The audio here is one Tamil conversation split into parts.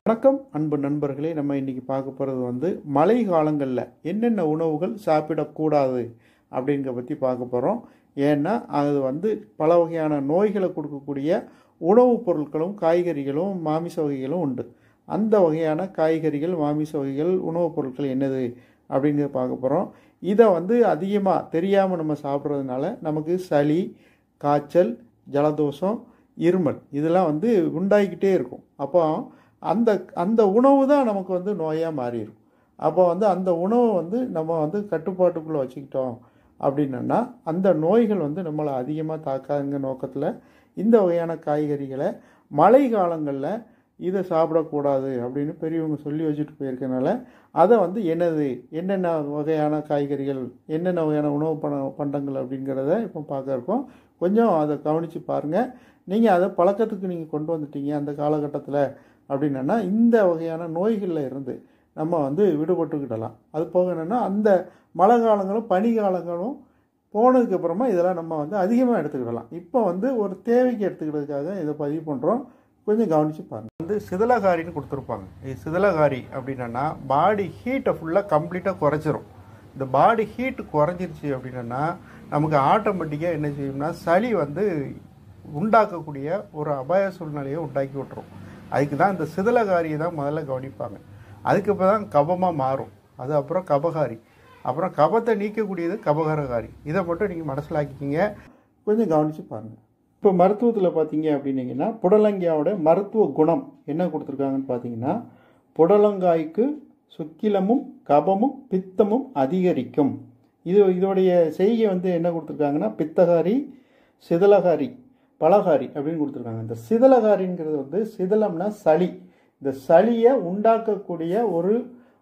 வணக்கம் அன்பு நண்பர்களே. நம்ம இன்றைக்கி பார்க்க போகிறது மழை காலங்களில் என்னென்ன உணவுகள் சாப்பிடக்கூடாது அப்படிங்கிற பற்றி பார்க்க போகிறோம். ஏன்னா அது பல வகையான நோய்களை கொடுக்கக்கூடிய உணவுப் பொருட்களும் காய்கறிகளும் மாமிச வகைகளும் உண்டு. அந்த வகையான காய்கறிகள் மாமிச வகைகள் உணவுப் பொருட்கள் என்னது அப்படிங்கிறத பார்க்க போகிறோம். இதை அதிகமாக தெரியாமல் நம்ம சாப்பிட்றதுனால நமக்கு சளி, காய்ச்சல், ஜலதோஷம், இருமல் இதெல்லாம் உண்டாகிக்கிட்டே இருக்கும். அப்போ அந்த அந்த உணவு தான் நமக்கு நோயாக மாறிடும். அப்போ அந்த உணவை நம்ம கட்டுப்பாட்டுக்குள்ளே வச்சுக்கிட்டோம் அப்படின்னா அந்த நோய்கள் நம்மளை அதிகமாக தாக்காதுங்க நோக்கத்தில் இந்த வகையான காய்கறிகளை மழை காலங்களில் இதை சாப்பிடக்கூடாது அப்படின்னு பெரியவங்க சொல்லி வச்சுட்டு போயிருக்கனால அதை என்னென்ன வகையான காய்கறிகள் என்னென்ன வகையான உணவு பண்டங்கள் அப்படிங்கிறத இப்போ பார்க்க இருக்கோம். கொஞ்சம் அதை கவனித்து பாருங்கள். நீங்கள் அதை பழக்கத்துக்கு நீங்கள் கொண்டு வந்துட்டீங்க அந்த காலகட்டத்தில் அப்படின்னா இந்த வகையான நோய்களில் இருந்து நம்ம விடுபட்டுக்கிடலாம். அது போக என்னென்னா அந்த மழை காலங்களும் பனி காலங்களும் போனதுக்கப்புறமா இதெல்லாம் நம்ம அதிகமாக எடுத்துக்கிடலாம். இப்போ ஒரு தேவைக்கு எடுத்துக்கிறதுக்காக இதை பதிவு பண்ணுறோம். கொஞ்சம் கவனித்து பாருங்கள். சிதலகாரின்னு கொடுத்துருப்பாங்க. இது சிதலகாரி அப்படின்னா பாடி ஹீட்டை ஃபுல்லாக கம்ப்ளீட்டாக குறைச்சிரும். இந்த பாடி ஹீட்டு குறைஞ்சிருச்சு அப்படின்னா நமக்கு ஆட்டோமேட்டிக்காக என்ன செய்யும்னா சளி உண்டாக்கக்கூடிய ஒரு அபாய சூழ்நிலையை உண்டாக்கி விட்டுரும். அதுக்கு தான் இந்த சிதலகாரியை தான் முதல்ல கவனிப்பாங்க. அதுக்கப்புறம் தான் கபமாக மாறும். அது அப்புறம் கபகாரி, அப்புறம் கபத்தை நீக்கக்கூடியது கபகரகாரி. இதை மட்டும் நீங்கள் மனசிலாக்கிக்கிங்க. கொஞ்சம் கவனித்து பாருங்கள். இப்போ மருத்துவத்தில் பார்த்தீங்க அப்படின்னீங்கன்னா புடலங்காயோட மருத்துவ குணம் என்ன கொடுத்துருக்காங்கன்னு பார்த்தீங்கன்னா புடலங்காய்க்கு சுக்கிலமும் கபமும் பித்தமும் அதிகரிக்கும். இதோடைய செய்கை என்ன கொடுத்துருக்காங்கன்னா பித்தகாரி, சிதலகாரி, பலகாரி அப்படின்னு கொடுத்துருக்காங்க. இந்த சிதலகாரிங்கிறது சிதலம்னா சளி. இந்த சளியை உண்டாக்கக்கூடிய ஒரு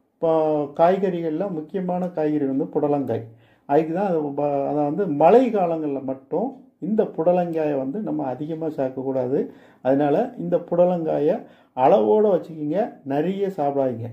காய்கறிகளில் முக்கியமான காய்கறி புடலங்காய். அதுக்கு தான் அதை மழை காலங்களில் மட்டும் இந்த புடலங்காயை நம்ம அதிகமாக சேர்க்கக்கூடாது. அதனால் இந்த புடலங்காயை அளவோடு வச்சுக்கிங்க, நிறைய சாப்பிடாதீங்க.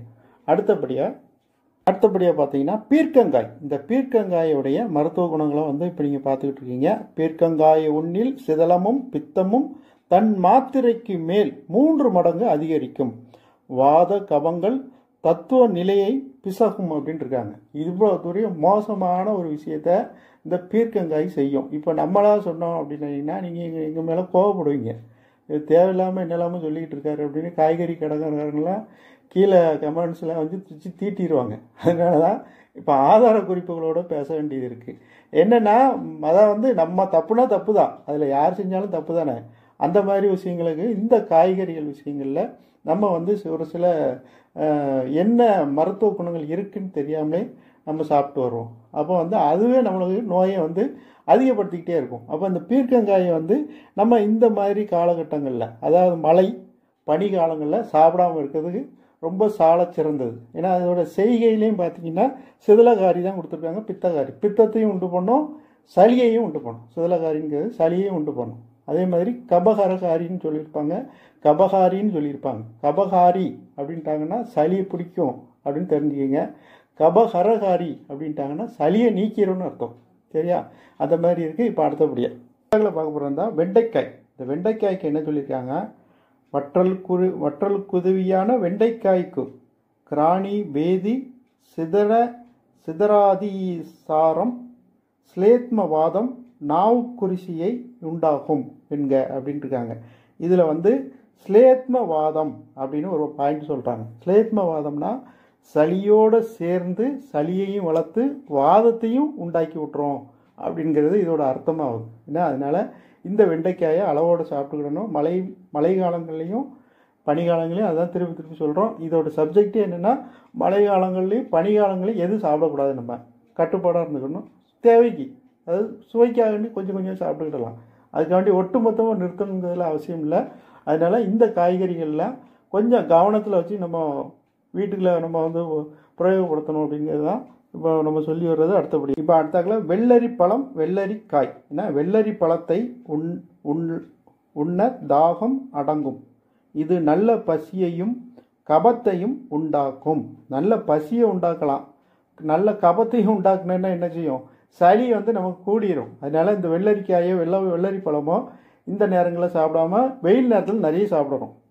அடுத்தபடியாக பார்த்தீங்கன்னா பீர்க்கங்காய். இந்த பீர்க்கங்காயோடைய மருத்துவ குணங்களை இப்போ நீங்கள் பார்த்துக்கிட்டு இருக்கீங்க. பீர்க்கங்காய உண்ணில் சிதலமும் பித்தமும் தன் மாத்திரைக்கு மேல் 3 மடங்கு அதிகரிக்கும். வாத கபங்கள் தத்துவ நிலையை பிசகும் அப்படின்னு இருக்காங்க. இவ்வளோ மோசமான ஒரு விஷயத்த இந்த பீர்க்கங்காய் செய்யும். இப்போ நம்மளாக சொன்னோம் அப்படின்னா நீங்கள் எங்கள் மேலே கோவப்படுவீங்க. இது தேவையில்லாமல் என்னெல்லாமல் சொல்லிக்கிட்டு இருக்காரு அப்படின்னு காய்கறி கடைக்காரங்களாம் கீழே கமெண்ட்ஸில் தீட்டிடுவாங்க. அதனால தான் இப்போ ஆதார குறிப்புகளோடு பேச வேண்டியது இருக்குது. என்னென்னா அதான் நம்ம தப்புனா தப்பு தான், அதில் யார் செஞ்சாலும் தப்பு தானே. அந்த மாதிரி விஷயங்களுக்கு இந்த காய்கறிகள் விஷயங்களில் நம்ம ஒரு சில என்ன மருத்துவ குணங்கள் இருக்குதுன்னு தெரியாமலே நம்ம சாப்பிட்டு வருவோம். அப்போ அதுவே நம்மளுக்கு நோயை அதிகப்படுத்திக்கிட்டே இருக்கும். அப்போ அந்த பீர்க்கங்காயை நம்ம இந்த மாதிரி காலகட்டங்களில், அதாவது மழை பனி காலங்களில் சாப்பிடாமல் இருக்கிறதுக்கு ரொம்ப சால சிறந்தது. ஏன்னா அதோட செய்கையிலையும் பார்த்தீங்கன்னா சிதலகாரி தான் கொடுத்துருக்காங்க. பித்தகாரி பித்தத்தையும் உண்டு பண்ணும், சளியையும் உண்டு பண்ணும். சிதலகாரிங்கிறது சளியையும் உண்டு பண்ணும். அதே மாதிரி கபகரகாரின்னு சொல்லியிருப்பாங்க, கபகாரின்னு சொல்லியிருப்பாங்க. கபகாரி அப்படின்ட்டாங்கன்னா சளியை பிடிக்கும் அப்படின்னு தெரிஞ்சுக்கிங்க. கபகரகாரி அப்படின்ட்டாங்கன்னா சளியை நீக்கிறோன்னு அர்த்தம். சரியா? அந்த மாதிரி இருக்குது. இப்போ அடுத்தபடியாக பார்க்க போகிறதா வெண்டைக்காய். இந்த வெண்டைக்காய்க்கு என்ன சொல்லியிருக்காங்க? வற்றல் குதவியான வெண்டைக்காய்க்கு கிராணி பேதி சிதராதிசாரம் ஸ்லேத்மவாதம் நாவுக்குரிசியை உண்டாகும் என்க அப்படின்ட்டு இருக்காங்க. இதில் ஸ்லேத்மவாதம் அப்படின்னு ஒரு பாயிண்ட் சொல்கிறாங்க. ஸ்லேத்மவாதம்னா சளியோடு சேர்ந்து சளியையும் வளர்த்து வாதத்தையும் உண்டாக்கி விட்டுறோம் அப்படிங்கிறது இதோட அர்த்தமாகுது. ஏன்னா அதனால் இந்த வெண்டைக்காயை அளவோடு சாப்பிட்டுக்கிடணும். மழை காலங்கள்லேயும் பனி காலங்களையும் அதான் திருப்பி சொல்கிறோம். இதோட சப்ஜெக்டே என்னென்னா மழை காலங்கள்லேயும் பனி காலங்களையும் எதுவும் சாப்பிடக்கூடாது. நம்ம கட்டுப்பாடாக இருந்துக்கணும். தேவைக்கு, அதாவது சுவைக்காக கொஞ்சம் சாப்பிட்டுக்கிடலாம். அதுக்காண்டி ஒட்டு மொத்தமாக நிறுத்தணுங்கிறதுல அவசியம் இல்லை. அதனால் இந்த காய்கறிகள்லாம் கொஞ்சம் கவனத்தில் வச்சு நம்ம வீட்டுக்குள்ளே நம்ம பிரயோகப்படுத்தணும் அப்படிங்கிறது தான் இப்போ நம்ம சொல்லி வர்றது. அடுத்தபடி இப்போ அடுத்தாக்கில் வெள்ளரி பழம், வெள்ளரிக்காய். ஏன்னா வெள்ளரி பழத்தை உண்ண தாகம் அடங்கும். இது நல்ல பசியையும் கபத்தையும் உண்டாக்கும். நல்ல பசியை உண்டாக்கலாம், நல்ல கபத்தையும் உண்டாக்குனா என்ன செய்யும்? சளி நமக்கு கூடிரும். அதனால் இந்த வெள்ளரிக்காயோ வெள்ளரி பழமோ இந்த நேரங்களில் சாப்பிடாம வெயில் நேரத்தில் நிறைய சாப்பிடணும்.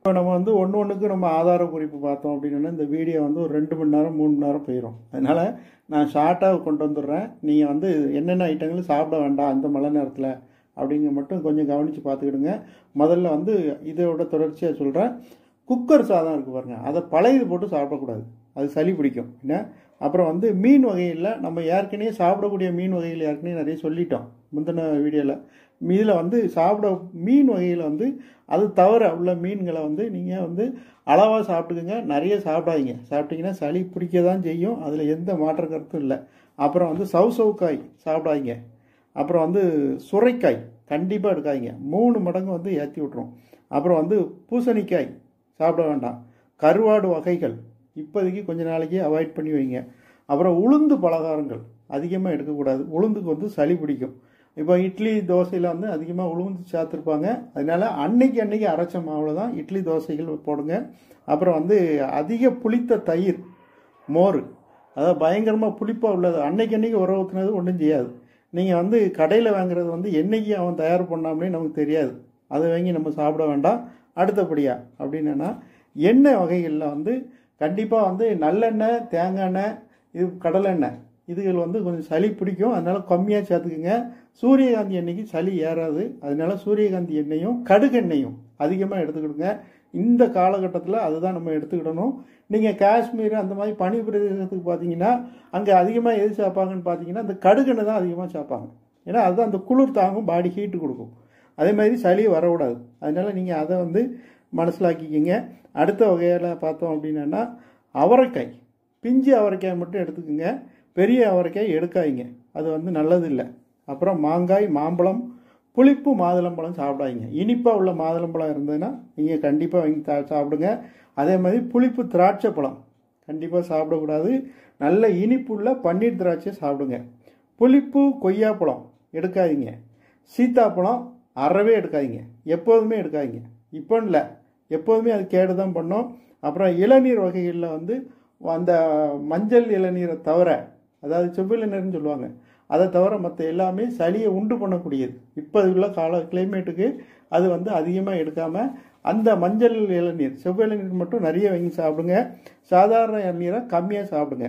இப்போ நம்ம வந்து ஒன்றுக்கு நம்ம ஆதார குறிப்பு பார்த்தோம் அப்படின்னா இந்த வீடியோ வந்து ஒரு 2 மணி நேரம் 3 மணி நேரம் போயிடும். அதனால் நான் ஷார்ட்டாக கொண்டு வந்துடுறேன். நீங்கள் வந்து என்னென்ன ஐட்டங்களும் சாப்பிட வேண்டாம் அந்த மழை நேரத்தில் அப்படிங்கிற மட்டும் கொஞ்சம் கவனித்து பார்த்துக்கிடுங்க. முதல்ல வந்து இதோட தொடர்ச்சியாக சொல்கிறேன். குக்கர் சாதம் இருக்குது பாருங்கள், அதை பழையது போட்டு சாப்பிடக்கூடாது, அது சளி பிடிக்கும். என்ன அப்புறம் வந்து மீன் வகையில் நம்ம ஏற்கனவே சாப்பிடக்கூடிய மீன் வகைகள் ஏற்கனவே நிறைய சொல்லிட்டோம் முந்தின வீடியோவில். இதில் வந்து மீன் வகையில் வந்து அது தவிர உள்ள மீன்களை வந்து நீங்கள் வந்து அளவாக சாப்பிட்டுக்குங்க, நிறைய சாப்பிடாதீங்க. சாப்பிட்டீங்கன்னா சளி பிடிக்க தான் செய்யும், அதில் எந்த மாற்ற கருத்தும் இல்லை. அப்புறம் வந்து சவுசவுக்காய் சாப்பிடாதீங்க. அப்புறம் வந்து சுரைக்காய் கண்டிப்பாக எடுக்காதீங்க, 3 மடங்கு வந்து ஏற்றி விட்ரும். அப்புறம் வந்து பூசணிக்காய் சாப்பிட வேண்டாம். கருவாடு வகைகள் இப்போதைக்கு கொஞ்ச நாளைக்கு அவாய்ட் பண்ணி வைங்க. அப்புறம் உளுந்து பலகாரங்கள் அதிகமாக எடுக்கக்கூடாது, உளுந்துக்கு வந்து சளி பிடிக்கும். இப்போ இட்லி தோசையில் வந்து அதிகமாக உளுந்து சேர்த்துருப்பாங்க, அதனால் அன்னைக்கு அரைச்ச மாவில் தான் இட்லி தோசைகள் போடுங்க. அப்புறம் வந்து அதிக புளித்த தயிர், மோர், அதாவது பயங்கரமாக புளிப்பாக உள்ளது அன்னைக்கு உர ஊற்றுனது ஒன்றும் செய்யாது. நீங்கள் வந்து கடையில் வாங்குறது வந்து என்னைக்கு அவன் தயார் பண்ணாமலே நமக்கு தெரியாது, அதை வாங்கி நம்ம சாப்பிட வேண்டாம். அடுத்தபடியாக அப்படின்னா எண்ணெய் வகைகளில் வந்து கண்டிப்பாக வந்து நல்லெண்ணெய், தேங்காய் எண்ணெய், இது கடலெண்ணெய், இதுகள் வந்து கொஞ்சம் சளி பிடிக்கும், அதனால் கம்மியாக சேர்த்துக்குங்க. சூரியகாந்தி எண்ணெய்க்கு சளி ஏறாது, அதனால சூரியகாந்தி எண்ணெயும் கடுகெண்ணெயும் அதிகமாக எடுத்துக்கிடுங்க. இந்த காலகட்டத்தில் அதுதான் நம்ம எடுத்துக்கிடணும். நீங்கள் காஷ்மீர் அந்த மாதிரி பனி பிரதேசத்துக்கு பார்த்தீங்கன்னா அங்கே அதிகமாக எது சேர்ப்பாங்கன்னு பார்த்தீங்கன்னா அந்த கடுகெண்ணெய் தான் அதிகமாக சேர்ப்பாங்க. ஏன்னா அதுதான் அந்த குளிர் தாங்கும், பாடி ஹீட்டு கொடுக்கும். அதே மாதிரி சளி வரக்கூடாது, அதனால் நீங்கள் அதை வந்து மனசிலாக்கிக்கிங்க. அடுத்த வகையில் பார்த்தோம் அப்படின்னா அவரைக்காய், பிஞ்சு அவரைக்காய் மட்டும் எடுத்துக்கோங்க, பெரிய அவரைக்காய் எடுக்காதீங்க, அது வந்து நல்லது இல்லை. அப்புறம் மாங்காய், மாம்பழம், புளிப்பு மாதுளம்பழம் சாப்பிடாதீங்க. இனிப்பாக உள்ள மாதுளம்பழம் இருந்ததுன்னா நீங்கள் கண்டிப்பாக வாங்கி சாப்பிடுங்க. அதே மாதிரி புளிப்பு திராட்சை பழம் கண்டிப்பாக சாப்பிடக்கூடாது, நல்ல இனிப்புள்ள பன்னீர் திராட்சை சாப்பிடுங்க. புளிப்பு கொய்யாப்பழம் எடுக்காதீங்க. சீத்தாப்பழம் அறவே எடுக்காதீங்க, எப்போதுமே எடுக்காதீங்க. இப்போ இல்லை, எப்போதுமே அது கேடு தான் பண்ணோம். அப்புறம் இளநீர் வகைகளில் வந்து அந்த மஞ்சள் இளநீரை தவிர, அதாவது செவ்விளநீர்னு சொல்லுவாங்க, அதை தவிர மற்ற எல்லாமே சளியை உண்டு பண்ணக்கூடியது. இப்போ உள்ள கிளைமேட்டுக்கு அது வந்து அதிகமாக எடுக்காமல் அந்த மஞ்சள் இளநீர், செவ்விளநீர் மட்டும் நிறைய வாங்கி சாப்பிடுங்க. சாதாரண இளநீரை கம்மியாக சாப்பிடுங்க.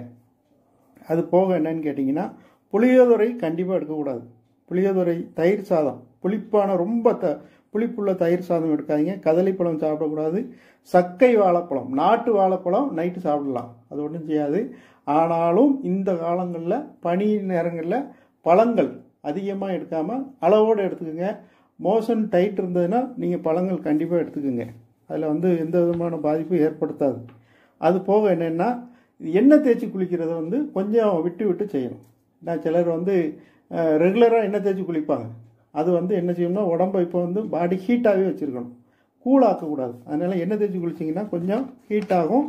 அது போக என்னன்னு கேட்டிங்கன்னா புளியோதரை கண்டிப்பாக எடுக்கக்கூடாது. புளியோதரை, தயிர் சாதம், புளிப்பான ரொம்ப புளிப்புள்ள தயிர் சாதம் எடுக்காதீங்க. கதளிப்பழம் சாப்பிடக்கூடாது. சக்கை வாழைப்பழம், நாட்டு வாழைப்பழம் நைட்டு சாப்பிடலாம், அது ஒன்றும் செய்யாது. ஆனாலும் இந்த காலங்களில் பனி நேரங்களில் பழங்கள் அதிகமாக எடுக்காமல் அளவோடு எடுத்துக்கோங்க. மோஷன் டைட் இருந்ததுன்னா நீங்கள் பழங்கள் கண்டிப்பாக எடுத்துக்கோங்க, அதில் வந்து எந்த விதமான பாதிப்பும் ஏற்படுத்தாது. அது போக என்னென்னா எண்ணெய் தேய்ச்சி குளிக்கிறத வந்து கொஞ்சம் விட்டு விட்டு செய்யணும். நான் சிலர் வந்து ரெகுலராக எண்ணெய் தேய்ச்சி குளிப்பாங்க, அது வந்து என்ன செய்யணும்னா உடம்பை இப்போ வந்து பாடி ஹீட்டாகவே வச்சுருக்கணும், கூலாக்கக்கூடாது. அதனால் எண்ணெய் தேய்ச்சி குளிச்சிங்கன்னா கொஞ்சம் ஹீட்டாகும்.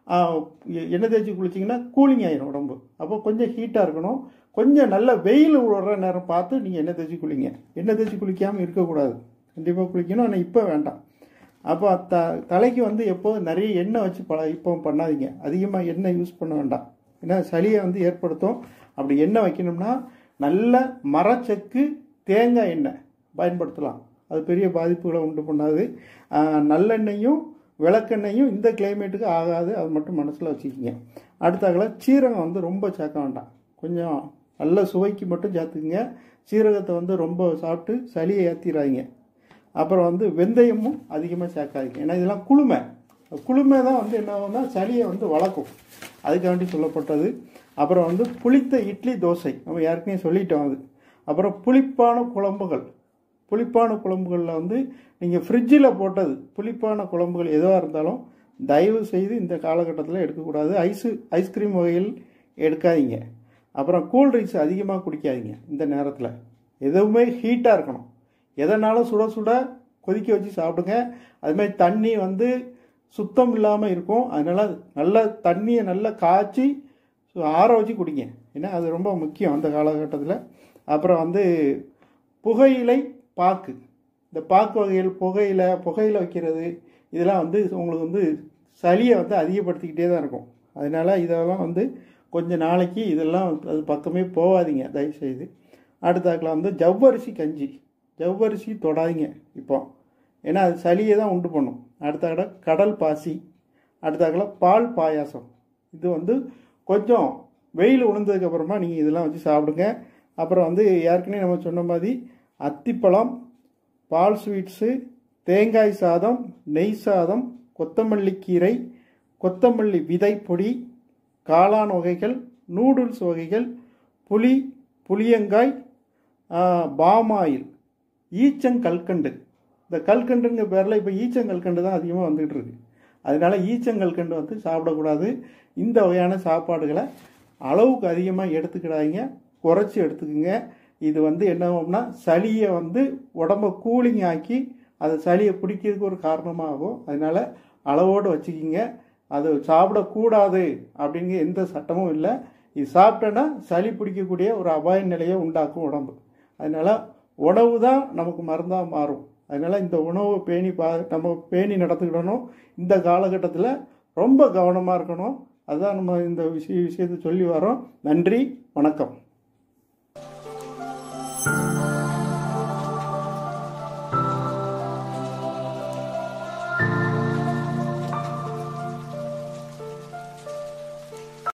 எண்ணெய் தேய்ச்சி குளிச்சிங்கன்னா கூலிங் ஆகிடும் உடம்பு, அப்போ கொஞ்சம் ஹீட்டாக இருக்கணும். கொஞ்சம் நல்ல வெயில் விடுற நேரம் பார்த்து நீங்கள் எண்ணெய் தேய்ச்சி குளிங்க. எண்ணெய் தேய்ச்சி குளிக்காமல் இருக்கக்கூடாது, கண்டிப்பாக குளிக்கணும், ஆனால் இப்போ வேண்டாம். அப்போ தலைக்கு வந்து எப்போதும் நிறைய எண்ணெய் வச்சு இப்போ பண்ணாதீங்க, அதிகமாக எண்ணெய் யூஸ் பண்ண வேண்டாம், ஏன்னா சளியை வந்து ஏற்படுத்தும். அப்படி எண்ணெய் வைக்கணும்னா நல்ல மரச்செக்கு தேங்காய் எண்ணெய் பயன்படுத்தலாம், அது பெரிய பாதிப்புகளை உண்டு பண்ணாது. நல்லெண்ணெயும் விளக்கெண்ணெயும் இந்த கிளைமேட்டுக்கு ஆகாது, அது மட்டும் மனசில் வச்சுக்கிங்க. அடுத்தாக்கல சீரகம் வந்து ரொம்ப சேர்க்க வேண்டாம், கொஞ்சம் நல்ல சுவைக்கு மட்டும் சேர்த்துக்குங்க. சீரகத்தை வந்து ரொம்ப சாப்பிட்டு சளியை ஏற்றிடாதீங்க. அப்புறம் வந்து வெந்தயமும் அதிகமாக சேர்க்காதீங்க, ஏன்னா இதெல்லாம் குளுமை தான் வந்து என்ன ஆகும்னா சளியை வந்து வளர்க்கும், அதுக்காண்டி சொல்லப்பட்டது. அப்புறம் வந்து புளித்த இட்லி தோசை நம்ம ஏற்கனவே சொல்லிட்டோம் அது. அப்புறம் புளிப்பான குழம்புகளில் வந்து நீங்கள் ஃப்ரிட்ஜில் போட்டது புளிப்பான குழம்புகள் எதுவாக இருந்தாலும் தயவு செய்து இந்த காலகட்டத்தில் எடுக்கக்கூடாது. ஐஸ்கிரீம் வகையில் எடுக்காதீங்க. அப்புறம் கூல்ட்ரிங்க்ஸ் அதிகமாக குடிக்காதீங்க இந்த நேரத்தில், எதுவுமே ஹீட்டாக இருக்கணும், எதனாலும் சுட சுட கொதிக்க வச்சு சாப்பிடுங்க. அதுமாதிரி தண்ணி வந்து சுத்தம் இல்லாமல் இருக்கும், அதனால் நல்ல தண்ணியை நல்லா காய்ச்சி ஆற வச்சு குடிங்க, ஏன்னா அது ரொம்ப முக்கியம் அந்த காலகட்டத்தில். அப்புறம் வந்து புகையிலை, பாக்கு, இந்த பாக்கு வகைகள் புகையில வைக்கிறது இதெல்லாம் வந்து உங்களுக்கு வந்து சளியை வந்து அதிகப்படுத்திக்கிட்டே தான் இருக்கும். அதனால் இதெல்லாம் வந்து கொஞ்சம் நாளைக்கு இதெல்லாம் அது பக்கமே போகாதீங்க தயவுசெய்து. அடுத்தாக்கில் வந்து ஜவ்வரிசி கஞ்சி, ஜவ்வரிசி தொடாதீங்க இப்போ, ஏன்னா அது சளியை தான் உண்டு பண்ணும். அடுத்த கடல் பாசி, அடுத்தாக்கில் பால் பாயாசம். இது வந்து கொஞ்சம் வெயில் உளுந்ததுக்கப்புறமா நீங்கள் இதெல்லாம் வச்சு சாப்பிடுங்க. அப்புறம் வந்து ஏற்கனவே நம்ம சொன்ன மாதிரி அத்திப்பழம், பால் ஸ்வீட்ஸு, தேங்காய் சாதம், நெய் சாதம், கொத்தமல்லி கீரை, கொத்தமல்லி விதை பொடி, காளான் வகைகள், நூடுல்ஸ் வகைகள், புளி, புளியங்காய், பாமாயில், ஈச்சங்கல்கண்டு. இந்த கல்கண்டுங்கிற பேரில் இப்போ ஈச்சங்கல்கண்டு தான் அதிகமாக வந்துகிட்டு இருக்கு. அதனால ஈச்சங்கல்கண்டு வந்து சாப்பிடக்கூடாது. இந்த வகையான சாப்பாடுகளை அளவுக்கு அதிகமாக எடுத்துக்கிடாதீங்க, குறைச்சி எடுத்துக்குங்க. இது வந்து என்ன ஆகும்னா சளியை வந்து உடம்பை கூலிங் ஆக்கி அது சளியை பிடிக்கிறதுக்கு ஒரு காரணமாகும். அதனால் அளவோடு வச்சுக்கிங்க. அது சாப்பிடக்கூடாது அப்படிங்கிற எந்த சட்டமும் இல்லை. இது சாப்பிட்டோன்னா சளி பிடிக்கக்கூடிய ஒரு அபாய நிலையை உண்டாக்கும் உடம்பு. அதனால் உணவு தான் நமக்கு மருந்தாக மாறும். அதனால் இந்த உணவை நம்ம பேணி நடத்துக்கிடணும். இந்த காலகட்டத்தில் ரொம்ப கவனமாக இருக்கணும். அதுதான் நம்ம இந்த விஷயத்தை சொல்லி வரோம். நன்றி, வணக்கம்.